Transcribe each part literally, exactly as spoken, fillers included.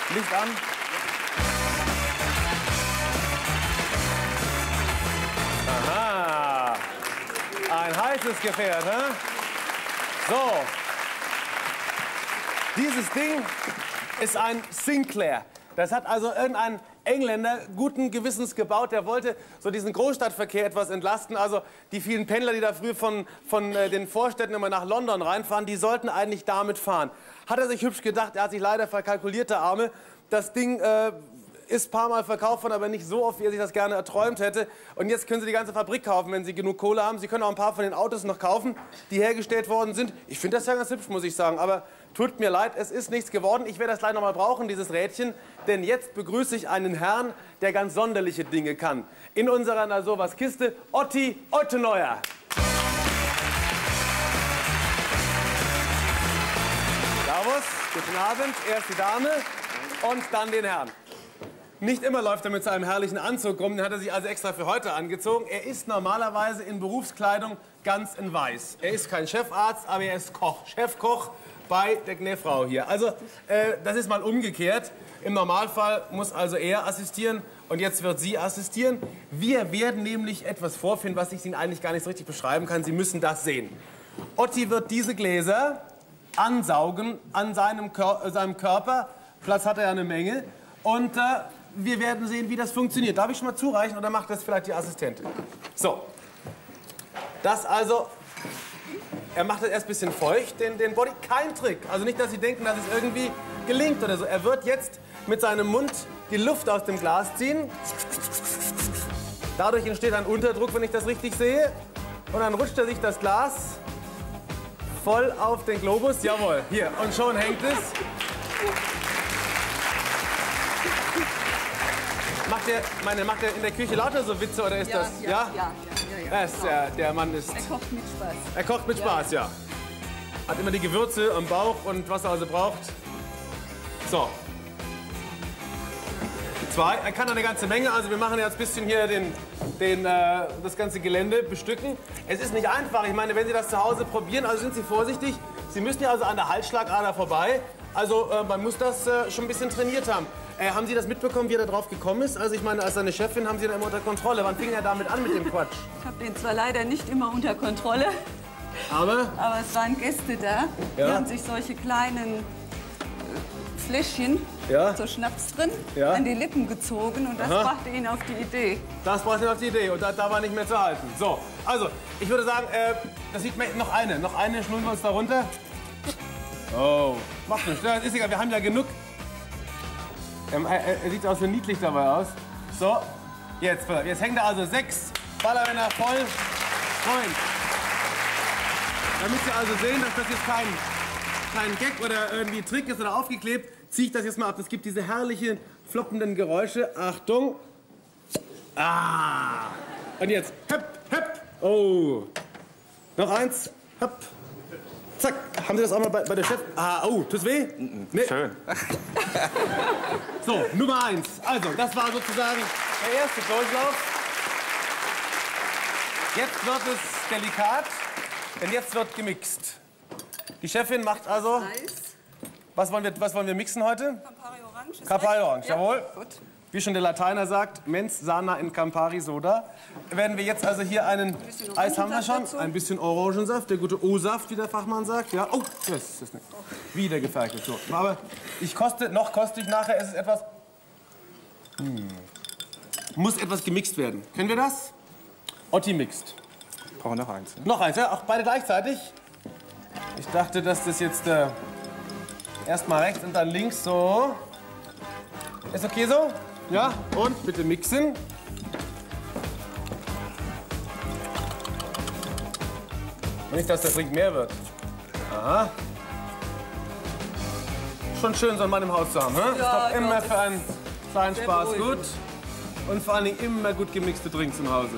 Licht an. Aha. Ein heißes Gefährt, ne? So. Dieses Ding ist ein Sinclair. Das hat also irgendein Engländer guten Gewissens gebaut. Der wollte so diesen Großstadtverkehr etwas entlasten. Also die vielen Pendler, die da früher von, von äh, den Vorstädten immer nach London reinfahren, die sollten eigentlich damit fahren. Hat er sich hübsch gedacht. Er hat sich leider verkalkuliert, der Arme. Das Ding äh, ist ein paar Mal verkauft worden, aber nicht so oft, wie er sich das gerne erträumt hätte. Und jetzt können Sie die ganze Fabrik kaufen, wenn Sie genug Kohle haben. Sie können auch ein paar von den Autos noch kaufen, die hergestellt worden sind. Ich finde das ja ganz hübsch, muss ich sagen. Aber tut mir leid, es ist nichts geworden. Ich werde das gleich noch mal brauchen, dieses Rädchen. Denn jetzt begrüße ich einen Herrn, der ganz sonderliche Dinge kann. In unserer Na sowas Kiste, Otti Otteneuer. Servus, guten Abend. Erst die Dame und dann den Herrn. Nicht immer läuft er mit seinem herrlichen Anzug rum, den hat er sich also extra für heute angezogen. Er ist normalerweise in Berufskleidung ganz in weiß. Er ist kein Chefarzt, aber er ist Koch, Chefkoch bei der Gnäfrau hier. Also, äh, das ist mal umgekehrt. Im Normalfall muss also er assistieren und jetzt wird sie assistieren. Wir werden nämlich etwas vorfinden, was ich Ihnen eigentlich gar nicht so richtig beschreiben kann. Sie müssen das sehen. Otti wird diese Gläser ansaugen an seinem, Kör seinem Körper. Platz hat er ja eine Menge. Und äh, wir werden sehen, wie das funktioniert. Darf ich schon mal zureichen oder macht das vielleicht die Assistentin? So. Das also, er macht das erst ein bisschen feucht, den, den Body. Kein Trick. Also nicht, dass Sie denken, dass es irgendwie gelingt oder so. Er wird jetzt mit seinem Mund die Luft aus dem Glas ziehen. Dadurch entsteht ein Unterdruck, wenn ich das richtig sehe. Und dann rutscht er sich das Glas voll auf den Globus. Jawohl, hier. Und schon hängt es. Macht er, meine, macht er in der Küche lauter so Witze oder ist ja, das? Ja, ja, ja, ja. ja, ja das, der, der Mann ist. Er kocht mit Spaß. Er kocht mit Spaß, ja. ja. Hat immer die Gewürze am Bauch und was er also braucht. So. Zwei. Er kann eine ganze Menge. Also wir machen jetzt ein bisschen hier den, den, äh, das ganze Gelände bestücken. Es ist nicht einfach. Ich meine, wenn Sie das zu Hause probieren, also sind Sie vorsichtig. Sie müssen ja also an der Halsschlagader vorbei. Also äh, man muss das äh, schon ein bisschen trainiert haben. Äh, haben Sie das mitbekommen, wie er da drauf gekommen ist? Also ich meine, als seine Chefin haben Sie ihn immer unter Kontrolle. Wann fing er damit an mit dem Quatsch? Ich habe den zwar leider nicht immer unter Kontrolle, aber, aber es waren Gäste da, die ja. haben sich solche kleinen Fläschchen, ja. so Schnaps drin, ja. an die Lippen gezogen und das Aha. brachte ihn auf die Idee. Das brachte ihn auf die Idee und da, da war nicht mehr zu halten. So, also ich würde sagen, äh, das sieht man noch eine, noch eine schnullen wir uns da runter. Oh, macht nichts, das ist egal, wir haben ja genug. Er, er, er sieht auch so niedlich dabei aus. So, jetzt, jetzt hängen da also sechs Ballermänner voll. Freund. Damit Sie also sehen, dass das jetzt kein, kein Gag oder irgendwie Trick ist oder aufgeklebt, ziehe ich das jetzt mal ab. Es gibt diese herrlichen, floppenden Geräusche. Achtung. Ah. Und jetzt, höpp, höpp. Oh. Noch eins. Höpp. Zack. Haben Sie das auch mal bei, bei der Chef? Ah, oh, tut's weh? Nee. Schön. So, Nummer eins. Also, das war sozusagen der erste Durchlauf. Jetzt wird es delikat, denn jetzt wird gemixt. Die Chefin macht also... Was wollen wir, was wollen wir mixen heute? Campari Orange. Campari Orange, ja. jawohl. Gut. Wie schon der Lateiner sagt, mens sana in Campari Soda. Werden wir jetzt also hier einen... Ein Eis haben wir schon. dazu. Ein bisschen Orangensaft, der gute O-Saft, wie der Fachmann sagt. Ja. Oh, das ist das nicht. Wieder gefeigelt. So. Aber ich koste, noch koste ich nachher, es ist etwas... Hm. Muss etwas gemixt werden. Können wir das? Otti mixt. Brauchen noch eins. Ne? Noch eins, ja? Auch beide gleichzeitig? Ich dachte, dass das jetzt äh, erst mal rechts und dann links so. Ist okay so? Ja? Und bitte mixen. Nicht, dass der Trink mehr wird. Aha. Schon schön, so einen Mann im Haus zu haben. Hä? Ja, ist doch immer doch, für einen kleinen Spaß gut. beruhigend. Und vor allen Dingen immer gut gemixte Drinks im Hause.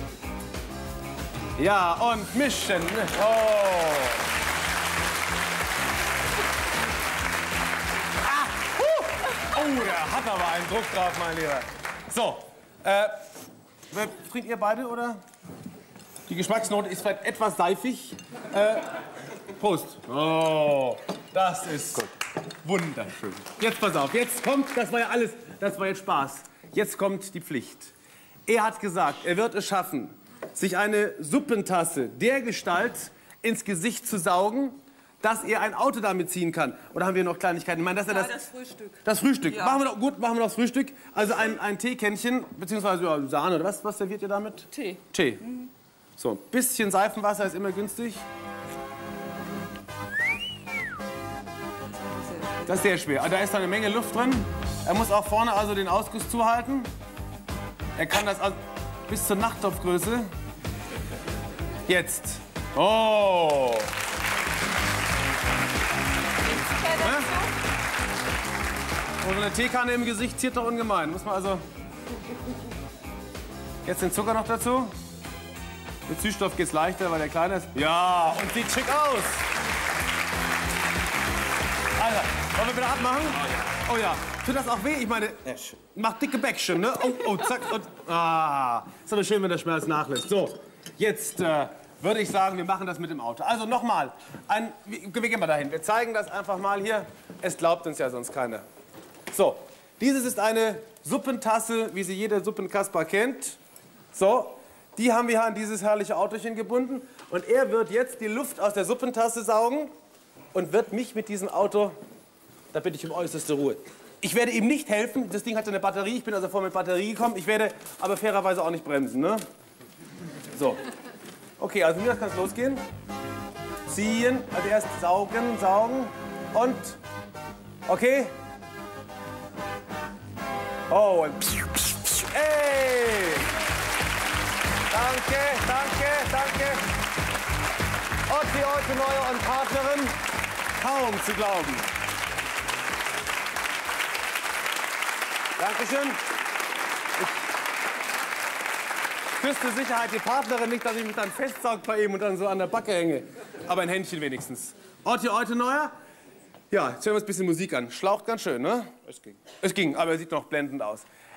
Ja, und mischen. Oh. Ah, uh. Oh, der hat aber einen Druck drauf, mein Lieber. So, äh, trinkt ihr beide, oder? Die Geschmacksnote ist vielleicht etwas seifig. Äh, Prost. Oh, das ist gut. Wunderschön. Jetzt pass auf, jetzt kommt, das war ja alles, das war jetzt Spaß. Jetzt kommt die Pflicht. Er hat gesagt, er wird es schaffen, sich eine Suppentasse dergestalt ins Gesicht zu saugen, dass er ein Auto damit ziehen kann. Oder haben wir noch Kleinigkeiten? Ich meine, dass er das, Ja, das Frühstück. Das Frühstück. Ja. Machen wir doch, gut, machen wir doch das Frühstück. Also ein, ein Teekännchen, beziehungsweise ja, Sahne oder was, was serviert ihr damit? Tee. Tee. Mhm. So, ein bisschen Seifenwasser ist immer günstig. Das ist sehr schwer. Da ist eine Menge Luft drin. Er muss auch vorne also den Ausguss zuhalten. Er kann das also bis zur Nachttopfgröße. Jetzt. Oh! Ja? Und so eine Teekanne im Gesicht ziert doch ungemein. Muss man also. Jetzt den Zucker noch dazu. Mit Süßstoff geht's leichter, weil der kleiner ist. Ja, und sieht schick aus. Also, wollen wir wieder abmachen? Oh ja. Tut das auch weh? Ich meine, macht dicke Bäckchen, ne? Oh, oh, zack. Und, ah, ist aber schön, wenn der Schmerz nachlässt. So, jetzt äh, würde ich sagen, wir machen das mit dem Auto. Also nochmal, ein, wir, wir gehen mal dahin. Wir zeigen das einfach mal hier. Es glaubt uns ja sonst keiner. So, dieses ist eine Suppentasse, wie sie jeder Suppenkasper kennt. So, die haben wir an dieses herrliche Autochen gebunden. Und er wird jetzt die Luft aus der Suppentasse saugen und wird mich mit diesem Auto, da bitte ich um äußerste Ruhe. Ich werde ihm nicht helfen, das Ding hat eine Batterie, ich bin also vor mit Batterie gekommen. Ich werde aber fairerweise auch nicht bremsen, ne? So. Okay, also mir kann es losgehen. Ziehen, also erst saugen, saugen und, okay. Oh, und ey! Danke, danke, danke. Und die heute neue und Partnerin, kaum zu glauben. Dankeschön. Ich küsste Sicherheit die Partnerin nicht, dass ich mich dann festsaug bei ihm und dann so an der Backe hänge. Aber ein Händchen wenigstens. Orti, heute neuer. Ja, jetzt hören wir uns ein bisschen Musik an. Schlaucht ganz schön, ne? Es ging. Es ging, aber er sieht noch blendend aus.